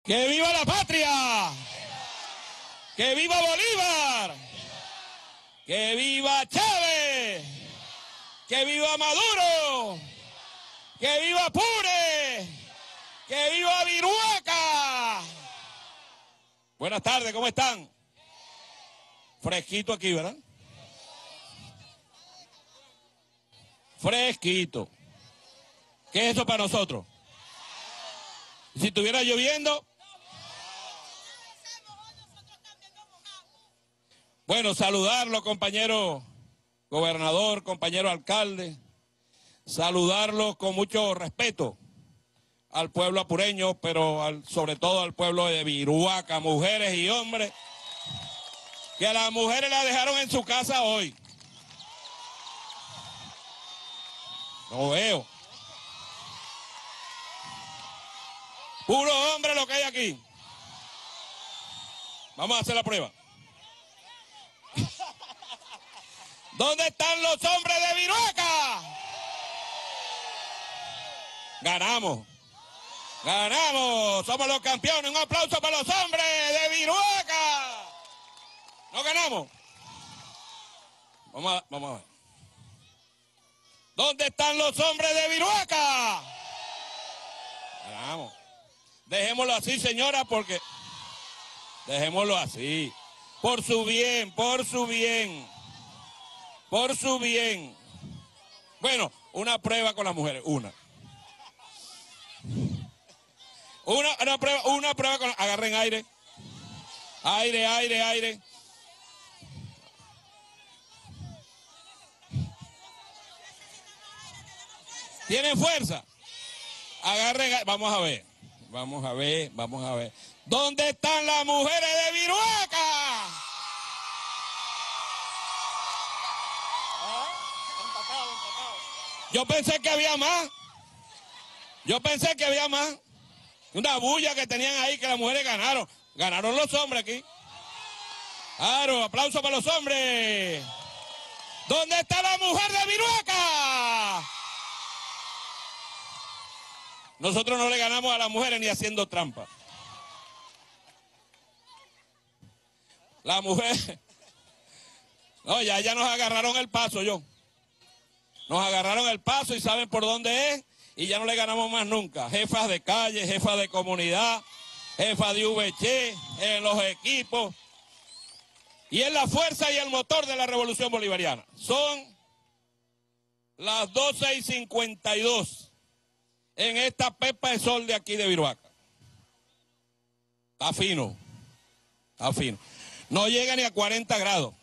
¡Que viva la patria! ¡Que viva Bolívar! ¡Que viva Chávez! ¡Que viva Maduro! ¡Que viva Pure! ¡Que viva Viruaca! Buenas tardes, ¿cómo están? Fresquito aquí, ¿verdad? Fresquito. ¿Qué es eso para nosotros? Si estuviera lloviendo. Bueno, saludarlo, compañero gobernador, compañero alcalde, saludarlo con mucho respeto al pueblo apureño, pero sobre todo al pueblo de Viruaca, mujeres y hombres, que a las mujeres las dejaron en su casa hoy. No veo. Puro hombre lo que hay aquí. Vamos a hacer la prueba. ¿Dónde están los hombres de Viruaca? Ganamos. Ganamos. Somos los campeones. Un aplauso para los hombres de Viruaca. ¿No ganamos? Vamos a ver. ¿Dónde están los hombres de Viruaca? Ganamos. Dejémoslo así, señora, porque... Dejémoslo así. Por su bien, por su bien. Por su bien. Bueno, una prueba con las mujeres, una prueba con... Agarren aire. Aire, aire, aire. ¿Tienen fuerza? Agarren aire. Vamos a ver. Vamos a ver, vamos a ver. ¿Dónde están las mujeres de Viruaca? Yo pensé que había más. Una bulla que tenían ahí que las mujeres ganaron. Ganaron los hombres aquí. Claro, aplauso para los hombres. ¿Dónde está la mujer de Viruaca? Nosotros no le ganamos a las mujeres ni haciendo trampa. La mujer... No, ya nos agarraron el paso, Nos agarraron el paso y saben por dónde es y ya no le ganamos más nunca. Jefas de calle, jefas de comunidad, jefas de VC, en los equipos. Y es la fuerza y el motor de la revolución bolivariana. Son las 12:52 en esta pepa de sol de aquí de Viruaca. Está fino, está fino. No llega ni a 40 grados.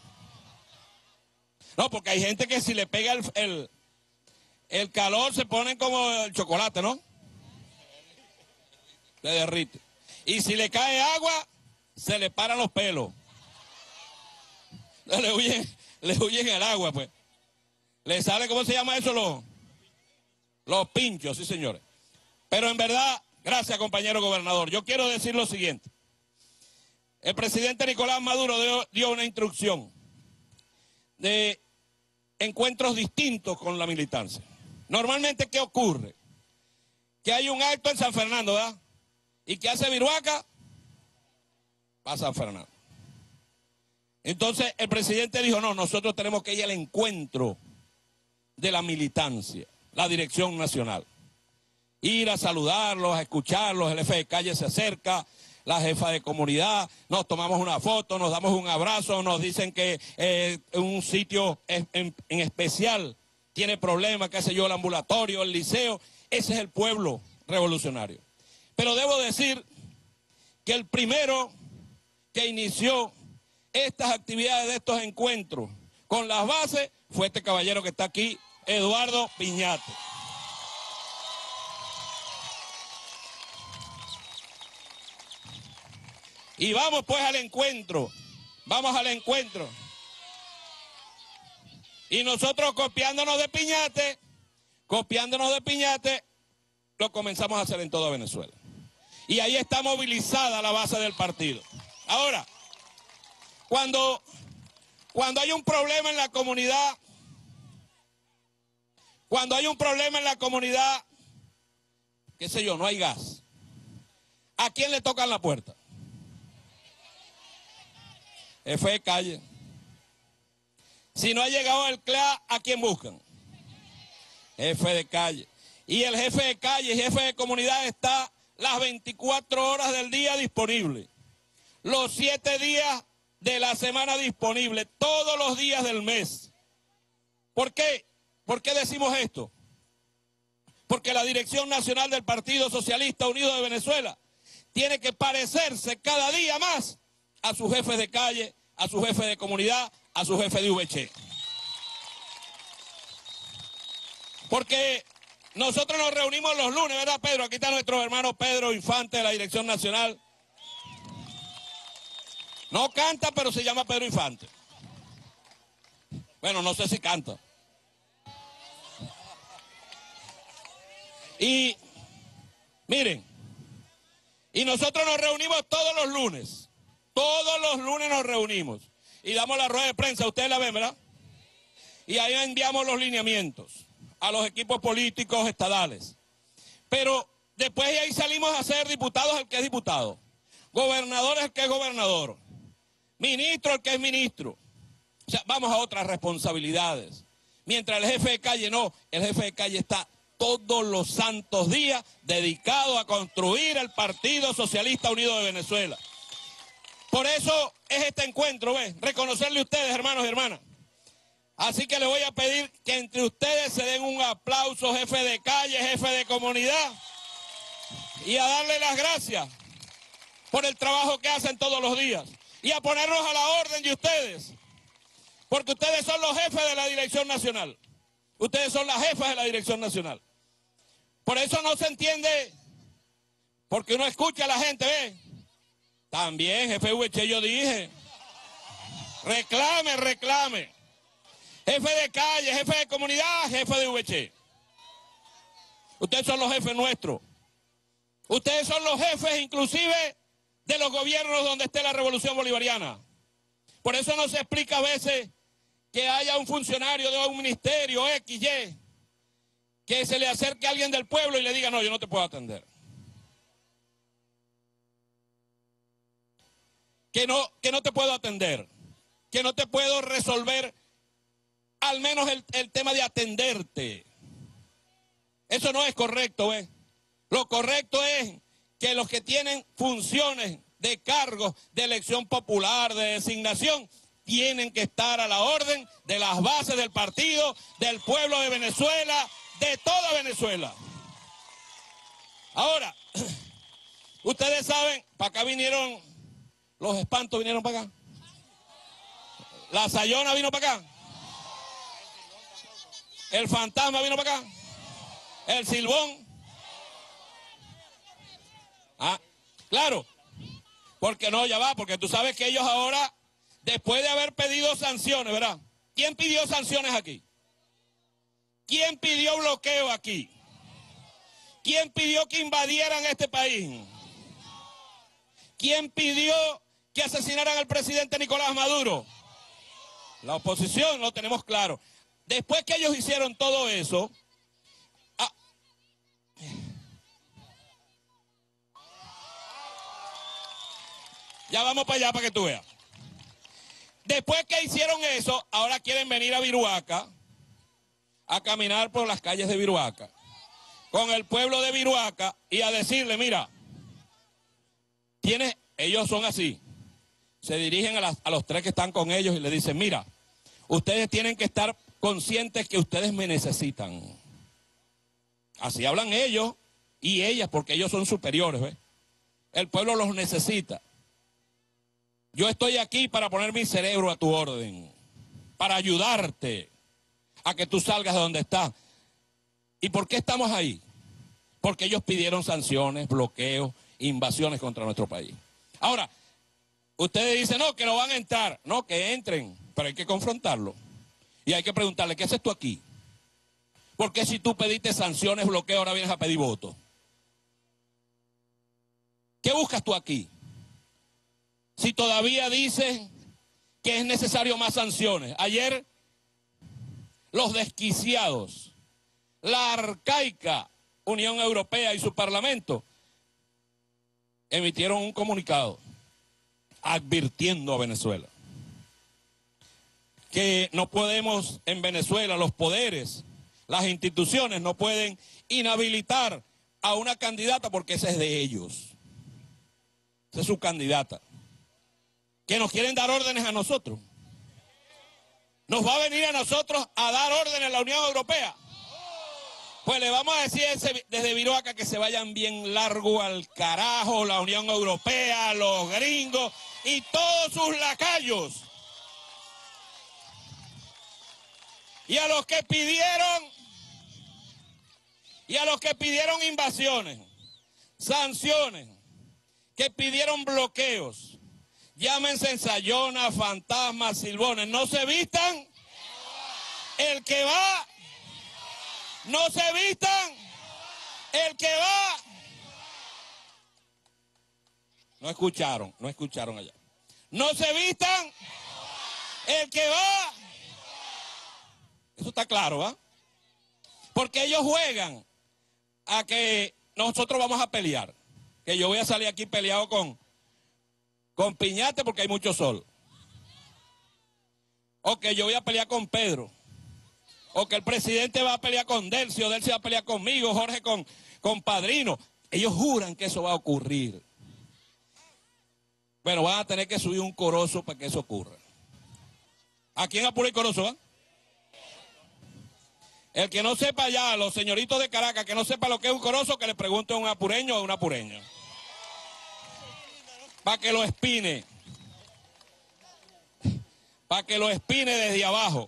No, porque hay gente que si le pega el calor se ponen como el chocolate, ¿no? Se derrite. Y si le cae agua, se le paran los pelos. Le huyen el agua, pues. Le sale, ¿cómo se llama eso? Los pinchos, sí, señores. Pero en verdad, gracias, compañero gobernador. Yo quiero decir lo siguiente. El presidente Nicolás Maduro dio una instrucción de encuentros distintos con la militancia. Normalmente, ¿qué ocurre? Que hay un acto en San Fernando, ¿verdad? ¿Y qué hace Viruaca? Va a San Fernando. Entonces, el presidente dijo, no, nosotros tenemos que ir al encuentro de la militancia, la dirección nacional. Ir a saludarlos, a escucharlos, el jefe de calle se acerca, la jefa de comunidad, nos tomamos una foto, nos damos un abrazo, nos dicen que un sitio en especial tiene problemas, qué sé yo, el ambulatorio, el liceo. Ese es el pueblo revolucionario. Pero debo decir que el primero que inició estas actividades de estos encuentros con las bases fue este caballero que está aquí, Eduardo Piñate. Y vamos pues al encuentro, vamos al encuentro. Y nosotros copiándonos de Piñate, lo comenzamos a hacer en toda Venezuela. Y ahí está movilizada la base del partido. Ahora, cuando hay un problema en la comunidad, qué sé yo, no hay gas. ¿A quién le tocan la puerta? Jefe de calle. Si no ha llegado el CLEA, ¿a quién buscan? Jefe de calle. Y el jefe de calle y jefe de comunidad está las 24 horas del día disponible. Los 7 días de la semana disponible, todos los días del mes. ¿Por qué? ¿Por qué decimos esto? Porque la Dirección Nacional del Partido Socialista Unido de Venezuela tiene que parecerse cada día más a sus jefes de calle, a su jefe de comunidad, a su jefe de VC. Porque nosotros nos reunimos los lunes, ¿verdad, Pedro? Aquí está nuestro hermano Pedro Infante de la Dirección Nacional. No canta, pero se llama Pedro Infante. Bueno, no sé si canta. Y miren, y nosotros nos reunimos todos los lunes. Todos los lunes nos reunimos y damos la rueda de prensa, ustedes la ven, ¿verdad? Y ahí enviamos los lineamientos a los equipos políticos estadales. Pero después de ahí salimos a ser diputados el que es diputado, gobernador el que es gobernador, ministro el que es ministro. O sea, vamos a otras responsabilidades. Mientras el jefe de calle no, el jefe de calle está todos los santos días dedicado a construir el Partido Socialista Unido de Venezuela. Por eso es este encuentro, ¿ves? Reconocerle a ustedes, hermanos y hermanas. Así que les voy a pedir que entre ustedes se den un aplauso, jefe de calle, jefe de comunidad, y a darle las gracias por el trabajo que hacen todos los días y a ponernos a la orden de ustedes, porque ustedes son los jefes de la Dirección Nacional. Ustedes son las jefas de la Dirección Nacional. Por eso no se entiende, porque uno escucha a la gente, ¿ve? También, jefe VC, yo dije, reclame, reclame. Jefe de calle, jefe de comunidad, jefe de VC. Ustedes son los jefes nuestros. Ustedes son los jefes inclusive de los gobiernos donde esté la revolución bolivariana. Por eso no se explica a veces que haya un funcionario de un ministerio X, Y, que se le acerque a alguien del pueblo y le diga, no, yo no te puedo atender. Que no te puedo atender, que no te puedo resolver al menos el tema de atenderte. Eso no es correcto, ¿ves? Lo correcto es que los que tienen funciones de cargos de elección popular, de designación, tienen que estar a la orden de las bases del partido, del pueblo de Venezuela, de toda Venezuela. Ahora, ustedes saben, para acá vinieron, los espantos vinieron para acá. La Sayona vino para acá. El fantasma vino para acá. El silbón. Ah, claro. Porque no, ya va, porque tú sabes que ellos ahora, después de haber pedido sanciones, ¿verdad? ¿Quién pidió sanciones aquí? ¿Quién pidió bloqueo aquí? ¿Quién pidió que invadieran este país? ¿Quién pidió que asesinaran al presidente Nicolás Maduro? La oposición, lo tenemos claro. Después que ellos hicieron todo eso, ya vamos para allá para que tú veas. Después que hicieron eso, ahora quieren venir a Viruaca, a caminar por las calles de Viruaca, con el pueblo de Viruaca y a decirle, mira, ellos son así, se dirigen a los 3 que están con ellos y le dicen, mira, ustedes tienen que estar conscientes que ustedes me necesitan. Así hablan ellos y ellas, porque ellos son superiores, ¿ves? El pueblo los necesita. Yo estoy aquí para poner mi cerebro a tu orden, para ayudarte a que tú salgas de donde estás. ¿Y por qué estamos ahí? Porque ellos pidieron sanciones, bloqueos, invasiones contra nuestro país. Ahora, ustedes dicen, no, que no van a entrar. No, que entren, pero hay que confrontarlo. Y hay que preguntarle, ¿qué haces tú aquí? Porque si tú pediste sanciones, bloqueo, ahora vienes a pedir votos. ¿Qué buscas tú aquí? Si todavía dices que es necesario más sanciones. Ayer, los desquiciados, la arcaica Unión Europea y su Parlamento emitieron un comunicado advirtiendo a Venezuela que no podemos en Venezuela, los poderes, las instituciones no pueden inhabilitar a una candidata porque esa es de ellos. Esa es su candidata. Que nos quieren dar órdenes a nosotros. ¿Nos va a venir a nosotros a dar órdenes a la Unión Europea? Pues le vamos a decir desde Viroaca que se vayan bien largo al carajo la Unión Europea, los gringos y todos sus lacayos. Y a los que pidieron invasiones, sanciones, que pidieron bloqueos, llámense Sayona, fantasmas, silbones, no se vistan, el que va, no se vistan, el que va. No escucharon allá. No se vistan, el que va. Eso está claro, ¿va? Porque ellos juegan a que nosotros vamos a pelear. Que yo voy a salir aquí peleado con Piñate porque hay mucho sol. O que yo voy a pelear con Pedro. O que el presidente va a pelear con Delcio, Delcio va a pelear conmigo, Jorge con Padrino. Ellos juran que eso va a ocurrir. Bueno, van a tener que subir un corozo para que eso ocurra. ¿A quién apura el corozo, va? El que no sepa ya, los señoritos de Caracas, que no sepa lo que es un corozo, que le pregunte a un apureño o a una apureña. Para que lo espine. Para que lo espine desde abajo.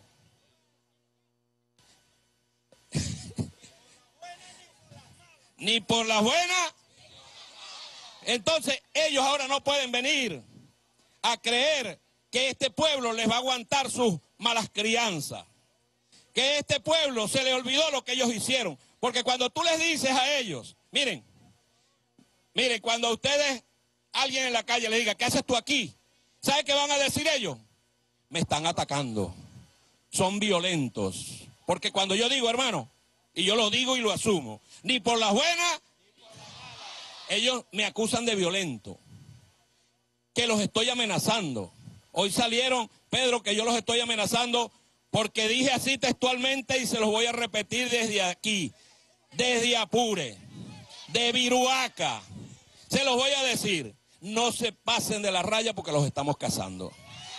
Ni por las buenas. Entonces, ellos ahora no pueden venir a creer que este pueblo les va a aguantar sus malas crianzas. Que este pueblo se le olvidó lo que ellos hicieron. Porque cuando tú les dices a ellos, miren, cuando a ustedes, alguien en la calle le diga, ¿qué haces tú aquí? ¿Sabe qué van a decir ellos? Me están atacando. Son violentos. Porque cuando yo digo, hermano, y yo lo digo y lo asumo, ni por las buenas, ellos me acusan de violento. Que los estoy amenazando. Hoy salieron, Pedro, que yo los estoy amenazando porque dije así textualmente y se los voy a repetir desde aquí, desde Apure, de Viruaca. Se los voy a decir, no se pasen de la raya porque los estamos cazando.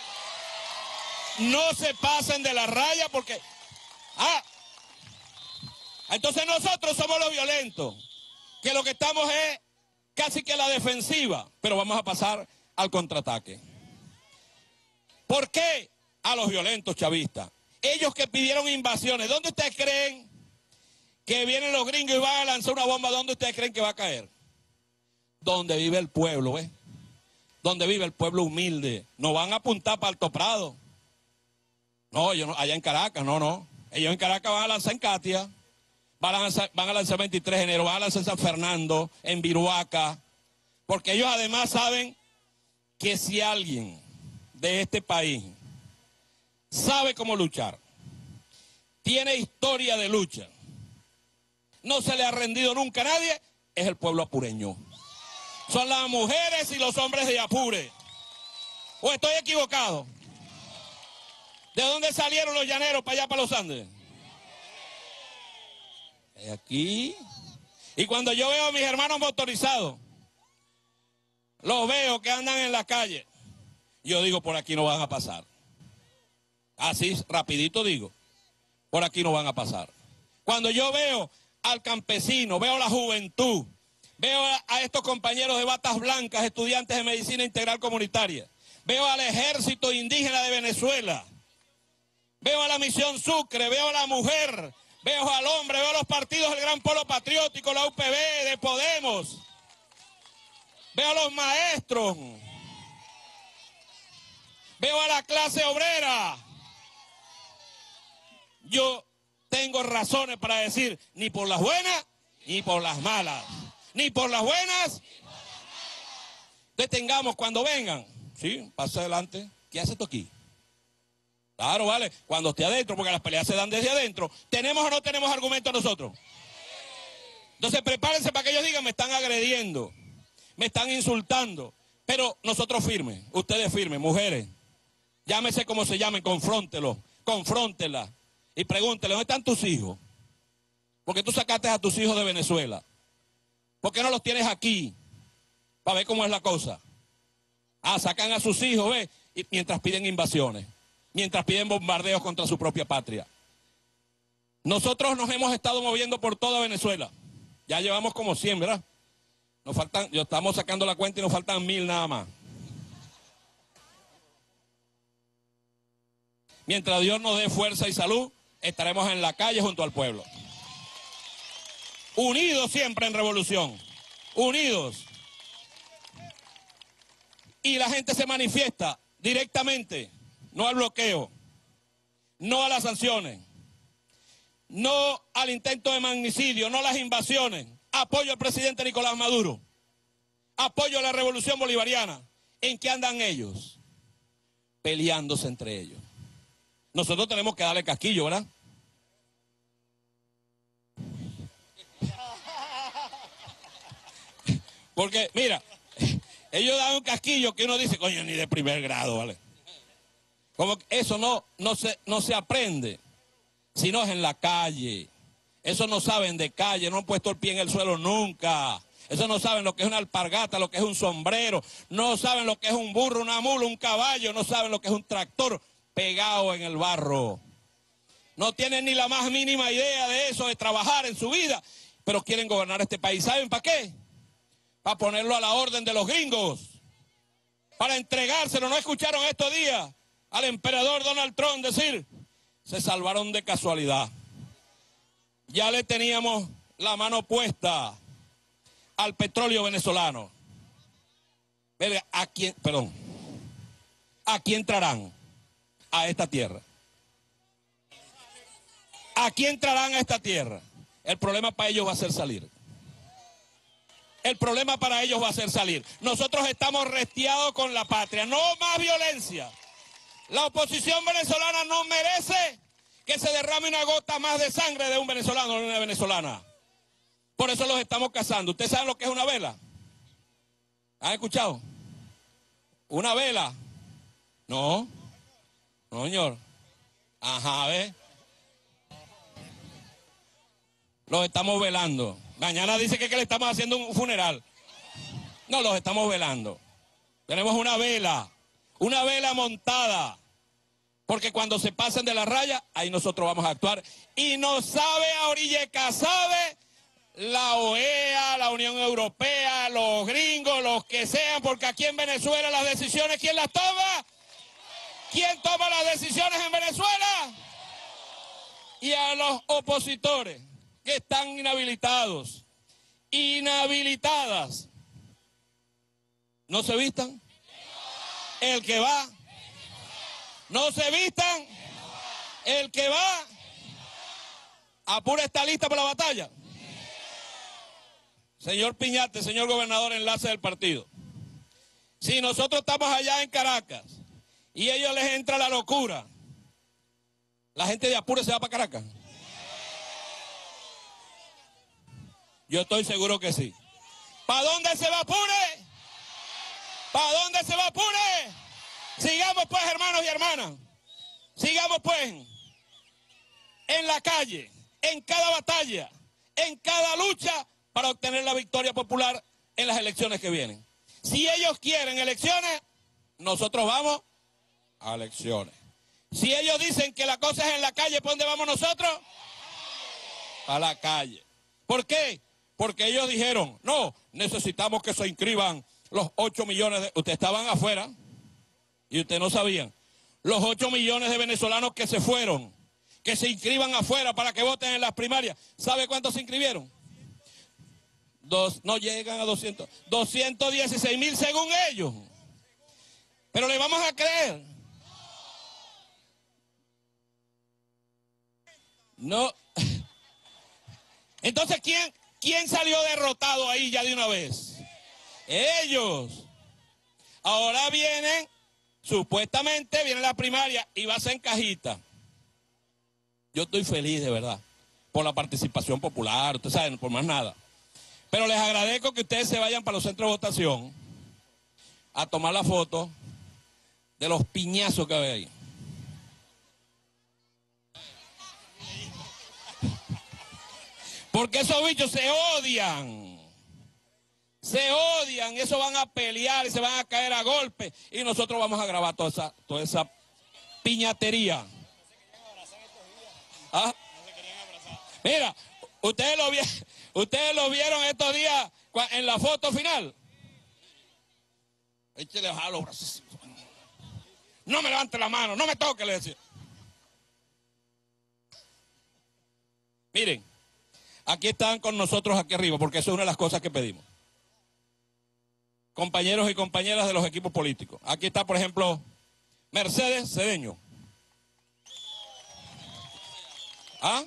No se pasen de la raya porque... entonces nosotros somos los violentos, que lo que estamos es casi que a la defensiva, pero vamos a pasar al contraataque. ¿Por qué a los violentos chavistas? Ellos que pidieron invasiones, ¿dónde ustedes creen que vienen los gringos y van a lanzar una bomba? ¿Dónde ustedes creen que va a caer? Donde vive el pueblo, ¿ves? Donde vive el pueblo humilde. No van a apuntar para Alto Prado. No, ellos no, allá en Caracas, no. Ellos en Caracas van a lanzar en Katia, van a lanzar 23 de enero, van a lanzar en San Fernando, en Viruaca. Porque ellos además saben que si alguien de este país sabe cómo luchar, tiene historia de lucha, no se le ha rendido nunca a nadie, es el pueblo apureño. Son las mujeres y los hombres de Apure. ¿O estoy equivocado? ¿De dónde salieron los llaneros para allá, para los Andes? De aquí. Y cuando yo veo a mis hermanos motorizados, los veo que andan en la calle, yo digo, por aquí no van a pasar. Así rapidito digo, por aquí no van a pasar. Cuando yo veo al campesino, veo a la juventud, veo a estos compañeros de batas blancas, estudiantes de medicina integral comunitaria, veo al ejército indígena de Venezuela, veo a la misión Sucre, veo a la mujer, veo al hombre, veo a los partidos del Gran Polo Patriótico, la UPB, de Podemos, veo a los maestros, veo a la clase obrera. Yo tengo razones para decir, ni por las buenas, ni por las malas. Ni por las buenas. Detengamos cuando vengan. Sí, pasa adelante. ¿Qué hace esto aquí? Claro, vale. Cuando esté adentro, porque las peleas se dan desde adentro. ¿Tenemos o no tenemos argumentos nosotros? Entonces prepárense para que ellos digan, me están agrediendo. me están insultando. Pero nosotros firmes, ustedes firmes, mujeres, llámese como se llamen, confróntenla y pregúntenle, ¿dónde están tus hijos? Porque tú sacaste a tus hijos de Venezuela. ¿Por qué no los tienes aquí? Para ver cómo es la cosa. Sacan a sus hijos, ¿ves? Y mientras piden invasiones, mientras piden bombardeos contra su propia patria. Nosotros nos hemos estado moviendo por toda Venezuela. Ya llevamos como 100, ¿verdad? Nos faltan, yo estamos sacando la cuenta y nos faltan 1000 nada más. Mientras Dios nos dé fuerza y salud, estaremos en la calle junto al pueblo. Unidos siempre en revolución. Unidos. Y la gente se manifiesta directamente, no al bloqueo, no a las sanciones, no al intento de magnicidio, no a las invasiones. Apoyo al presidente Nicolás Maduro. Apoyo a la revolución bolivariana. ¿En qué andan ellos? Peleándose entre ellos. Nosotros tenemos que darle casquillo, ¿verdad? Porque, mira, ellos dan un casquillo que uno dice, coño, ni de primer grado, ¿vale? Como que eso no se aprende, sino es en la calle. Eso no saben de calle, no han puesto el pie en el suelo nunca. Eso no saben lo que es una alpargata, lo que es un sombrero. No saben lo que es un burro, una mula, un caballo. No saben lo que es un tractor pegado en el barro. No tienen ni la más mínima idea de eso, de trabajar en su vida. Pero quieren gobernar este país. ¿Saben para qué? Para ponerlo a la orden de los gringos. Para entregárselo. ¿No escucharon estos días al emperador Donald Trump decir? Se salvaron de casualidad. Ya le teníamos la mano puesta al petróleo venezolano. ¿A quién entrarán a esta tierra? ¿A quién entrarán a esta tierra? El problema para ellos va a ser salir. El problema para ellos va a ser salir. Nosotros estamos restiados con la patria. No más violencia. La oposición venezolana no merece que se derrame una gota más de sangre de un venezolano o de una venezolana. Por eso los estamos cazando. ¿Ustedes saben lo que es una vela? ¿Han escuchado? ¿Una vela? No. No, señor. Ajá, ¿ves? Los estamos velando. Mañana dice que le estamos haciendo un funeral. No, los estamos velando. Tenemos una vela montada. Porque cuando se pasen de la raya, ahí nosotros vamos a actuar. Y no sabe a Orilleca, sabe la OEA, la Unión Europea, los gringos, los que sean, porque aquí en Venezuela las decisiones, ¿quién las toma? ¿Quién toma las decisiones en Venezuela? Y a los opositores que están inhabilitados, inhabilitadas, ¿no se vistan? El que va, no se vistan, el que va, apura está lista para la batalla. Señor Piñate, señor gobernador, enlace del partido. Si nosotros estamos allá en Caracas y a ellos les entra la locura, ¿la gente de Apure se va para Caracas? Yo estoy seguro que sí. ¿Para dónde se va Apure? ¿Para dónde se va Apure? Sigamos pues, hermanos y hermanas. Sigamos pues en la calle, en cada batalla, en cada lucha para obtener la victoria popular en las elecciones que vienen. Si ellos quieren elecciones, nosotros vamos a elecciones. Si ellos dicen que la cosa es en la calle, ¿por dónde vamos nosotros? A la calle. ¿Por qué? Porque ellos dijeron, no, necesitamos que se inscriban los 8 millones de... Ustedes estaban afuera y ustedes no sabían. Los 8 millones de venezolanos que se fueron, que se inscriban afuera para que voten en las primarias. ¿Sabe cuántos se inscribieron? No llegan a 200. 216,000 según ellos. Pero le vamos a creer. No. Entonces, ¿quién salió derrotado ahí ya de una vez? Ellos. Ahora vienen, supuestamente viene la primaria y va a ser en cajita. Yo estoy feliz de verdad por la participación popular, ustedes saben, por más nada. Pero les agradezco que ustedes se vayan para los centros de votación a tomar la foto de los piñazos que hay ahí. Porque esos bichos se odian. Se odian, eso van a pelear y se van a caer a golpes. Y nosotros vamos a grabar toda esa piñatería. ¿Ah? Mira, ustedes lo vieron estos días en la foto final. Échale a los brazos. No me levante la mano, no me toque, le decía. Miren, aquí están con nosotros aquí arriba, porque eso es una de las cosas que pedimos. Compañeros y compañeras de los equipos políticos. Aquí está, por ejemplo, Mercedes Cedeño. ¿Ah?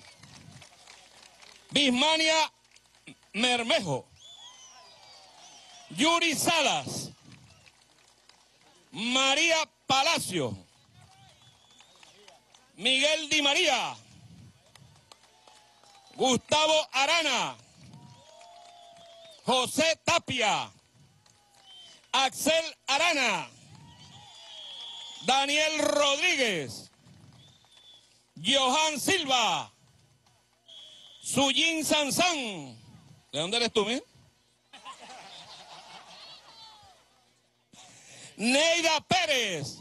Bismania Mermejo. Yuri Salas. María Palacio. Miguel Di María. Gustavo Arana. José Tapia. Axel Arana. Daniel Rodríguez. Johan Silva. Suyín Sansán. ¿De dónde eres tú, mi? Neida Pérez.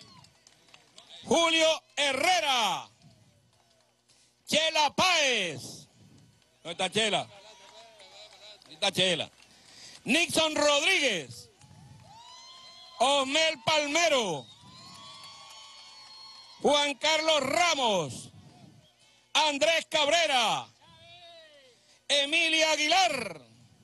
Julio Herrera. Chela Páez. ¿Dónde está Chela? ¿Dónde está Chela? Nixon Rodríguez. Osmel Palmero. Juan Carlos Ramos. Andrés Cabrera. Emilia Aguilar.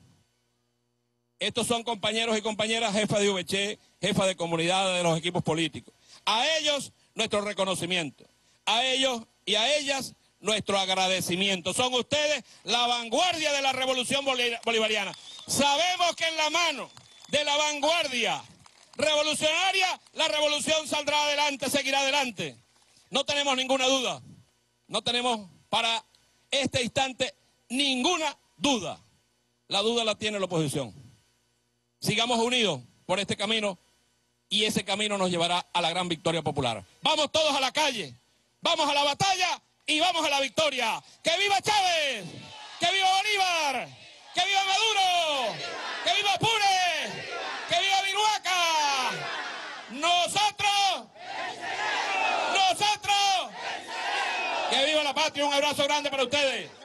Estos son compañeros y compañeras, jefa de VC, jefa de comunidad de los equipos políticos. A ellos, nuestro reconocimiento. A ellos y a ellas, nuestro agradecimiento. Son ustedes la vanguardia de la revolución bolivariana. Sabemos que en la mano de la vanguardia revolucionaria, la revolución saldrá adelante, seguirá adelante. No tenemos ninguna duda. No tenemos para este instante ninguna duda. La duda la tiene la oposición. Sigamos unidos por este camino y ese camino nos llevará a la gran victoria popular. Vamos todos a la calle, vamos a la batalla y vamos a la victoria. ¡Que viva Chávez! ¡Que viva Bolívar! ¡Que viva Maduro! ¡Que viva Pure! ¡Que viva Viruaca! ¡Nosotros! ¡Nosotros! ¡Que viva la patria! Un abrazo grande para ustedes.